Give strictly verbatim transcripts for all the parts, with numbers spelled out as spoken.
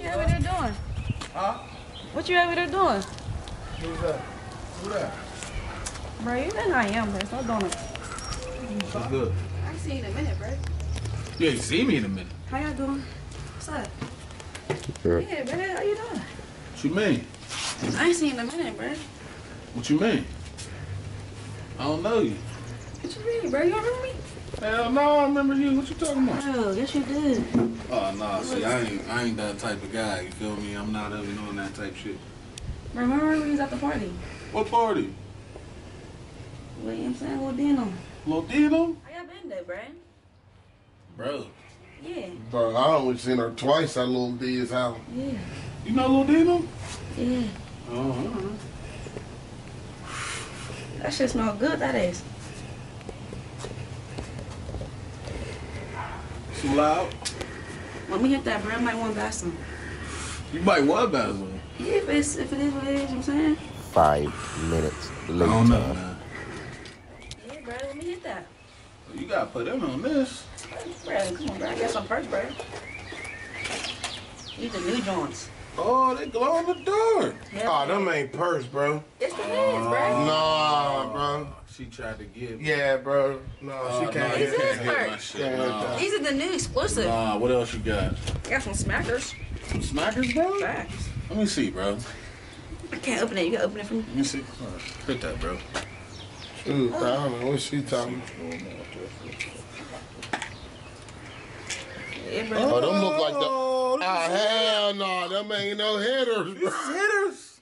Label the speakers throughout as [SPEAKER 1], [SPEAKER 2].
[SPEAKER 1] you over there doing?
[SPEAKER 2] Huh?
[SPEAKER 1] What you over there doing?
[SPEAKER 2] Who's that? Who that?
[SPEAKER 1] Bro, you know I am, bro. Stop doing it.
[SPEAKER 2] What's good?
[SPEAKER 1] I ain't seen you in a minute, bro.
[SPEAKER 2] You ain't seen me in a minute.
[SPEAKER 1] How y'all doing? What's up?
[SPEAKER 3] Sure.
[SPEAKER 1] Yeah, bro. How you doing?
[SPEAKER 2] What you mean?
[SPEAKER 1] I ain't seen you in a minute, bro.
[SPEAKER 2] What you mean? I don't know you.
[SPEAKER 1] What you mean, bro? You don't remember me?
[SPEAKER 2] Hell no, I remember you. What you talking about?
[SPEAKER 1] Oh, yes you did.
[SPEAKER 2] Oh no, see, I ain't, I ain't that type of guy. You feel me? I'm not ever doing that type shit.
[SPEAKER 1] Remember when we was at the party?
[SPEAKER 2] What party?
[SPEAKER 1] What you know what I'm saying? Little Dino.
[SPEAKER 2] Lil Dino?
[SPEAKER 1] How y'all been there, bro?
[SPEAKER 2] Bro.
[SPEAKER 1] Yeah.
[SPEAKER 3] Bro, I only seen her twice at Lil D's house.
[SPEAKER 1] Yeah.
[SPEAKER 2] You know Lil Dino?
[SPEAKER 1] Yeah.
[SPEAKER 2] Uh-huh.
[SPEAKER 1] That shit smell good, that is.
[SPEAKER 2] Too loud?
[SPEAKER 1] Let me hit that, bro. I might want to buy some.
[SPEAKER 2] You might what about it, man?
[SPEAKER 1] Yeah, if, it's, if it is what it is, you know what I'm saying?
[SPEAKER 4] Five minutes later.
[SPEAKER 2] I don't know, man.
[SPEAKER 1] Yeah, bro. Let me hit that.
[SPEAKER 2] You gotta put in on this.
[SPEAKER 1] Bro, come on, bro. I got some perks, bro. These are new joints.
[SPEAKER 2] Oh, they glow in the dark.
[SPEAKER 3] Oh, them ain't purse, bro.
[SPEAKER 1] It's the heads, bro.
[SPEAKER 3] Nah, bro.
[SPEAKER 2] She tried to get me.
[SPEAKER 3] Yeah, bro. No,
[SPEAKER 2] Oh,
[SPEAKER 3] she
[SPEAKER 2] no,
[SPEAKER 3] can't
[SPEAKER 2] you
[SPEAKER 3] hit
[SPEAKER 1] These is
[SPEAKER 2] can't
[SPEAKER 3] that.
[SPEAKER 2] hit my
[SPEAKER 1] perks.
[SPEAKER 2] shit.
[SPEAKER 3] Can't hit
[SPEAKER 2] Nah.
[SPEAKER 3] that.
[SPEAKER 1] These are the new exclusive.
[SPEAKER 2] Nah, what else you got?
[SPEAKER 1] I got some smackers.
[SPEAKER 2] Some smackers, bro?
[SPEAKER 1] Facts.
[SPEAKER 2] Let me see, bro.
[SPEAKER 1] I can't open it. You can open it for me.
[SPEAKER 2] Let me see. Hit that, bro.
[SPEAKER 3] Shoot, I don't know what she talking.
[SPEAKER 1] Yeah, bro.
[SPEAKER 3] Oh, them look like the.
[SPEAKER 2] Oh,
[SPEAKER 3] Ah, hell no, them ain't no hitters, bro.
[SPEAKER 2] These hitters.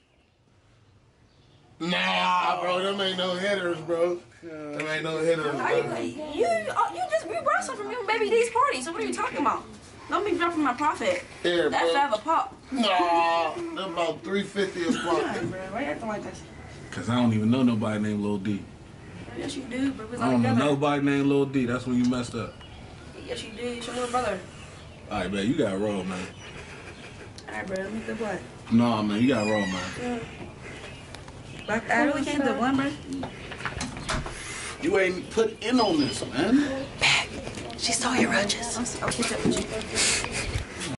[SPEAKER 3] Nah, bro, them ain't no hitters, bro. Them ain't no hitters,
[SPEAKER 1] How you,
[SPEAKER 3] bro.
[SPEAKER 1] you, oh, you just, we brought some from you, baby, these parties. So what are you talking about? Don't be dropping my profit.
[SPEAKER 3] Here,
[SPEAKER 1] That's
[SPEAKER 3] bro.
[SPEAKER 1] five a pop.
[SPEAKER 3] Nah, them about three fifty a pop.
[SPEAKER 1] Alright, bro. Why you acting like this?
[SPEAKER 2] Cause I don't even know nobody named Lil D.
[SPEAKER 1] Yes, you do, bro. We was
[SPEAKER 2] I
[SPEAKER 1] all
[SPEAKER 2] don't know
[SPEAKER 1] together.
[SPEAKER 2] nobody named Lil D. That's when you messed up.
[SPEAKER 1] Yes, you do. It's your little brother.
[SPEAKER 2] All right, man, you gotta roll, man.
[SPEAKER 1] Alright, bro. Let me do what?
[SPEAKER 2] Nah, man, you gotta roll, man.
[SPEAKER 1] Like, I really can't do one, bro.
[SPEAKER 2] You ain't put in on this, man.
[SPEAKER 1] She saw your roaches. I'll, I'll catch up with you.